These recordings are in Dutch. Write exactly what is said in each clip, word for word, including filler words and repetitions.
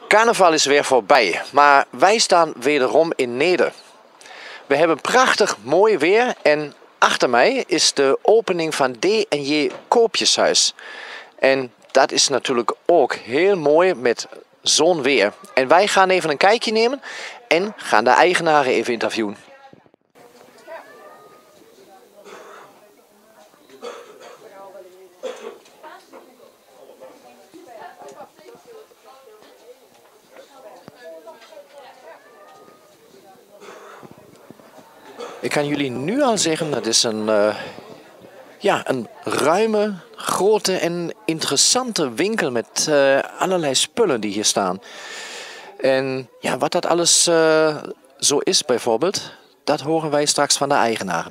Carnaval is weer voorbij, maar wij staan wederom in Neede. We hebben prachtig mooi weer en achter mij is de opening van D en J Koopjeshuis. En dat is natuurlijk ook heel mooi met zo'n weer. En wij gaan even een kijkje nemen en gaan de eigenaren even interviewen. Ik kan jullie nu al zeggen, het is een, uh, ja, een ruime, grote en interessante winkel met uh, allerlei spullen die hier staan. En ja, wat dat alles uh, zo is bijvoorbeeld, dat horen wij straks van de eigenaren.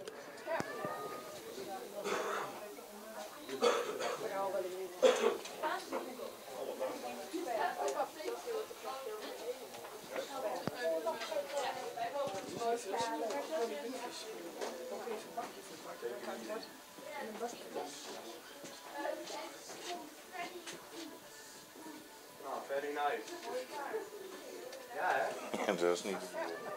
Very nice. Ja, hè? Ja, dat is niet.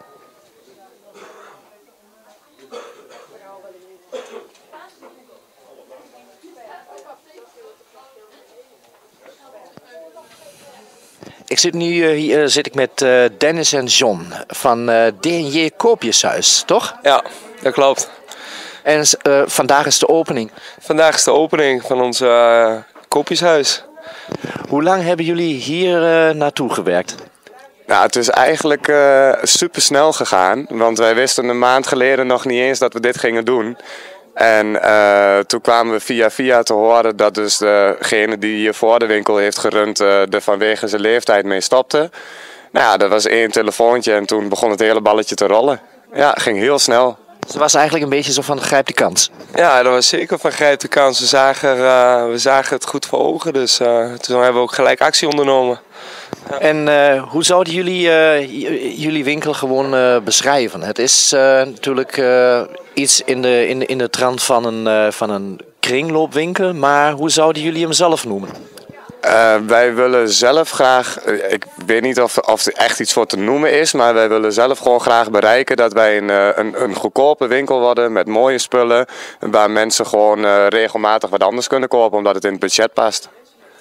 Ik zit nu uh, hier zit ik met uh, Dennis en John van uh, D en J Koopjeshuis, toch? Ja, dat klopt. En uh, vandaag is de opening. Vandaag is de opening van ons uh, koopjeshuis. Hoe lang hebben jullie hier uh, naartoe gewerkt? Nou, het is eigenlijk uh, super snel gegaan, want wij wisten een maand geleden nog niet eens dat we dit gingen doen. En uh, toen kwamen we via via te horen dat dus degene die hier voor de winkel heeft gerund uh, er vanwege zijn leeftijd mee stopte. Nou ja, dat was één telefoontje en toen begon het hele balletje te rollen. Ja, het ging heel snel. Dus het was eigenlijk een beetje zo van grijp de kans. Ja, dat was zeker van grijp de kans. We zagen, uh, we zagen het goed voor ogen, dus uh, toen hebben we ook gelijk actie ondernomen. Ja. En uh, hoe zouden jullie uh, jullie winkel gewoon uh, beschrijven? Het is uh, natuurlijk uh, iets in de, in, de, in de trant van een, uh, van een kringloopwinkel, maar hoe zouden jullie hem zelf noemen? Uh, wij willen zelf graag, uh, ik weet niet of, of er echt iets voor te noemen is, maar wij willen zelf gewoon graag bereiken dat wij een, uh, een, een goedkope winkel worden met mooie spullen, waar mensen gewoon uh, regelmatig wat anders kunnen kopen omdat het in het budget past.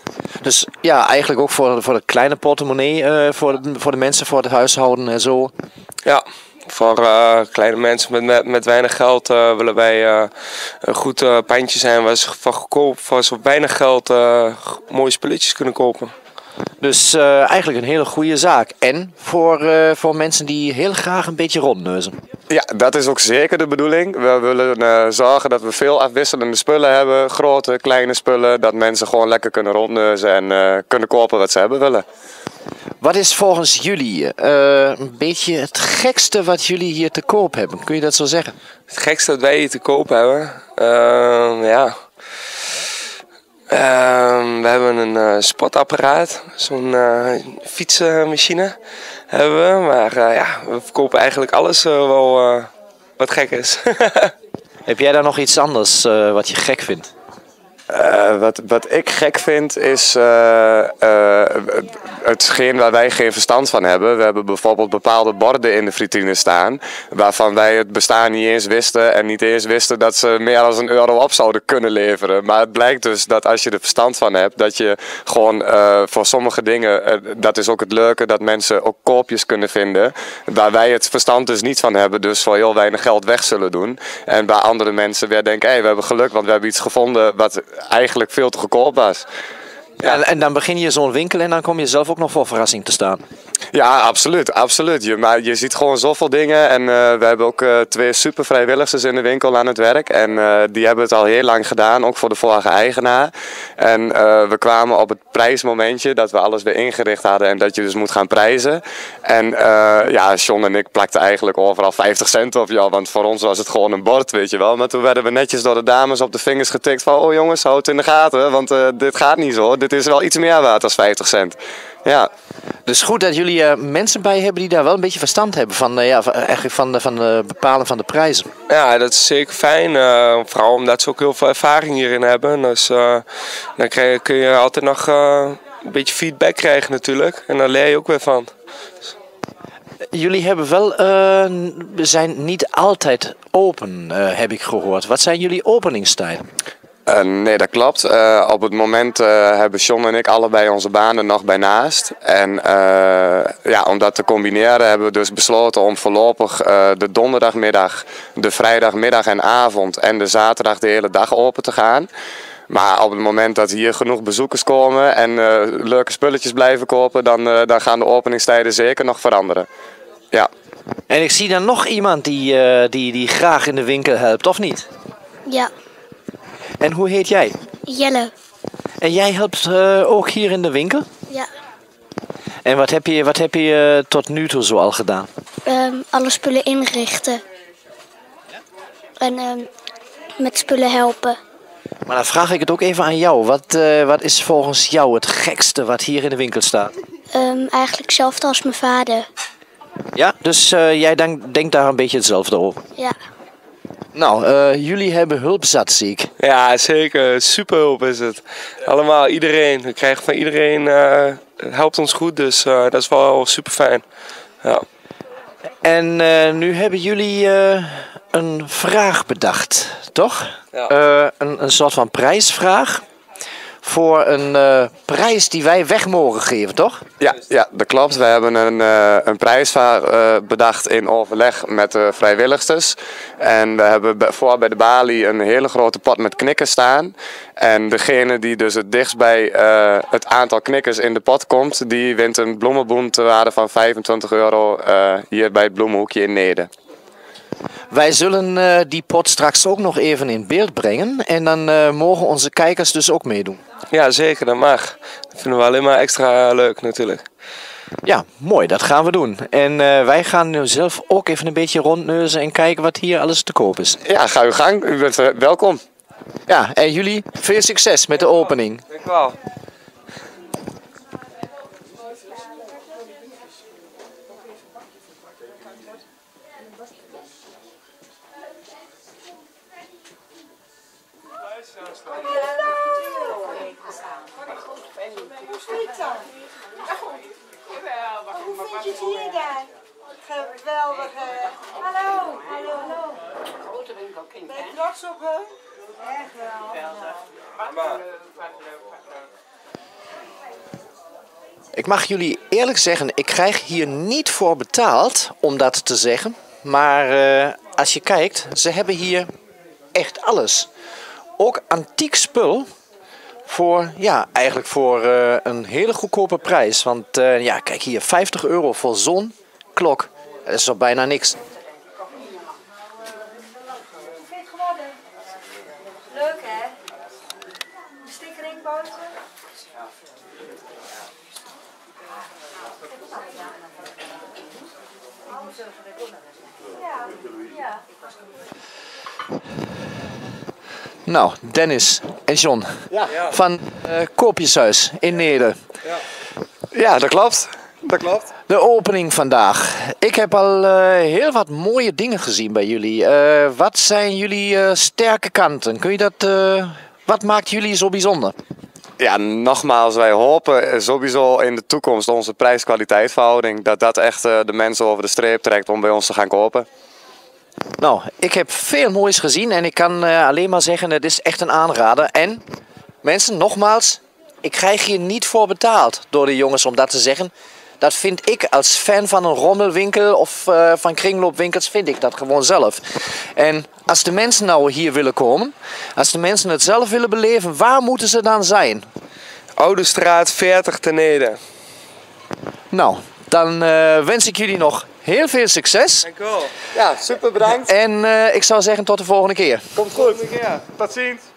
Dus ja, eigenlijk ook voor, voor de kleine portemonnee, uh, voor, de, voor de mensen, voor het huishouden en zo. Ja, voor uh, kleine mensen met, met, met weinig geld uh, willen wij uh, een goed uh, pandje zijn waar ze van goedkoop, voor zo weinig geld uh, mooie spulletjes kunnen kopen. Dus uh, eigenlijk een hele goede zaak. En voor, uh, voor mensen die heel graag een beetje rondneuzen. Ja, dat is ook zeker de bedoeling. We willen uh, zorgen dat we veel afwisselende spullen hebben. Grote, kleine spullen. Dat mensen gewoon lekker kunnen rondneuzen en uh, kunnen kopen wat ze hebben willen. Wat is volgens jullie uh, een beetje het gekste wat jullie hier te koop hebben? Kun je dat zo zeggen? Het gekste wat wij hier te koop hebben? Uh, ja... Uh, we hebben een uh, sportapparaat, zo'n uh, fietsmachine hebben we, maar uh, ja, we verkopen eigenlijk alles uh, wel uh, wat gek is. Heb jij daar nog iets anders uh, wat je gek vindt? Uh, wat, wat ik gek vind is uh, uh, hetgeen waar wij geen verstand van hebben. We hebben bijvoorbeeld bepaalde borden in de vitrine staan waarvan wij het bestaan niet eens wisten en niet eens wisten dat ze meer dan een euro op zouden kunnen leveren. Maar het blijkt dus dat als je er verstand van hebt, dat je gewoon uh, voor sommige dingen, uh, dat is ook het leuke, dat mensen ook koopjes kunnen vinden waar wij het verstand dus niet van hebben, dus voor heel weinig geld weg zullen doen. En waar andere mensen weer denken, hé, hey, we hebben geluk, want we hebben iets gevonden wat eigenlijk veel te goedkoop was. Ja. En, en dan begin je zo'n winkel en dan kom je zelf ook nog voor verrassing te staan. Ja, absoluut. absoluut. Je, maar je ziet gewoon zoveel dingen. En uh, we hebben ook uh, twee super vrijwilligers in de winkel aan het werk. En uh, die hebben het al heel lang gedaan, ook voor de vorige eigenaar. En uh, we kwamen op het prijsmomentje dat we alles weer ingericht hadden en dat je dus moet gaan prijzen. En uh, ja, John en ik plakten eigenlijk overal vijftig cent op, joh, want voor ons was het gewoon een bord, weet je wel. Maar toen werden we netjes door de dames op de vingers getikt van, oh jongens, houd het in de gaten, want uh, dit gaat niet zo. Dit is wel iets meer waard dan vijftig cent. Ja. Dus goed dat jullie uh, mensen bij hebben die daar wel een beetje verstand hebben van, uh, ja, eigenlijk van, uh, van de bepalen van de prijzen. Ja, dat is zeker fijn. Uh, vooral omdat ze ook heel veel ervaring hierin hebben. Dus uh, dan krijg, kun je altijd nog uh, een beetje feedback krijgen natuurlijk. En daar leer je ook weer van. Jullie hebben wel, uh, we zijn niet altijd open, uh, heb ik gehoord. Wat zijn jullie openingstijden? Uh, nee, dat klopt. Uh, op het moment uh, hebben John en ik allebei onze banen nog bij naast. En uh, ja, om dat te combineren hebben we dus besloten om voorlopig uh, de donderdagmiddag, de vrijdagmiddag en avond en de zaterdag de hele dag open te gaan. Maar op het moment dat hier genoeg bezoekers komen en uh, leuke spulletjes blijven kopen, dan, uh, dan gaan de openingstijden zeker nog veranderen. Ja. En ik zie dan nog iemand die, uh, die, die graag in de winkel helpt, of niet? Ja, En hoe heet jij? Jelle. En jij helpt uh, ook hier in de winkel? Ja. En wat heb je, wat heb je uh, tot nu toe zo al gedaan? Um, alle spullen inrichten. En um, met spullen helpen. Maar dan vraag ik het ook even aan jou. Wat, uh, wat is volgens jou het gekste wat hier in de winkel staat? Um, eigenlijk hetzelfde als mijn vader. Ja, dus uh, jij denk, denkt daar een beetje hetzelfde over. Ja. Nou, uh, jullie hebben hulp zat, zie ik. Ja, zeker. Super hulp is het. Allemaal, iedereen. We krijgen van iedereen, uh, het helpt ons goed, dus uh, dat is wel super fijn. Ja. En uh, nu hebben jullie uh, een vraag bedacht, toch? Ja. Uh, een, een soort van prijsvraag voor een uh, prijs die wij weg mogen geven, toch? Ja, ja, dat klopt. We hebben een, uh, een prijsvraag uh, bedacht in overleg met de vrijwilligers. En we hebben bij- voor bij de balie een hele grote pot met knikkers staan. En degene die dus het dichtst bij uh, het aantal knikkers in de pot komt, die wint een bloemenboom ter waarde van vijfentwintig euro uh, hier bij het Bloemenhoekje in Neede. Wij zullen uh, die pot straks ook nog even in beeld brengen. En dan uh, mogen onze kijkers dus ook meedoen. Ja, zeker, dat mag. Dat vinden we alleen maar extra leuk natuurlijk. Ja, mooi, dat gaan we doen. En uh, wij gaan nu zelf ook even een beetje rondneuzen en kijken wat hier alles te koop is. Ja, ga uw gang. U bent uh, welkom. Ja, en jullie veel succes met de opening. Dank u wel. Hoe vind je het hier dan? Geweldig. hè? Hallo, hallo, hallo. Grote winkelkind, Ben hè? je trots op hem? Echt wel. Ik mag jullie eerlijk zeggen, ik krijg hier niet voor betaald om dat te zeggen. Maar uh, als je kijkt, ze hebben hier echt alles. Ook antiek spul. Voor, ja, eigenlijk voor uh, een hele goedkope prijs. Want uh, ja, kijk hier, vijftig euro voor zo'n klok. Dat is toch bijna niks. Hoe vind je het geworden? Leuk hè? Een stickering buiten? Ja, ja. Nou, Dennis en John van uh, Koopjeshuis in Neede. Ja, dat klopt. Dat klopt. De opening vandaag. Ik heb al uh, heel wat mooie dingen gezien bij jullie. Uh, wat zijn jullie uh, sterke kanten? Kun je dat, uh, wat maakt jullie zo bijzonder? Ja, nogmaals, wij hopen sowieso in de toekomst onze prijs-kwaliteit verhouding, dat dat echt uh, de mensen over de streep trekt om bij ons te gaan kopen. Nou, ik heb veel moois gezien en ik kan uh, alleen maar zeggen, het is echt een aanrader. En mensen, nogmaals, ik krijg hier niet voor betaald door de jongens om dat te zeggen. Dat vind ik als fan van een rommelwinkel of uh, van kringloopwinkels, vind ik dat gewoon zelf. En als de mensen nou hier willen komen, als de mensen het zelf willen beleven, waar moeten ze dan zijn? Oude Straat veertig te Neede. Nou, dan uh, wens ik jullie nog heel veel succes. Dank u wel. Ja, super bedankt. En uh, ik zou zeggen tot de volgende keer. Komt goed. Tot ziens.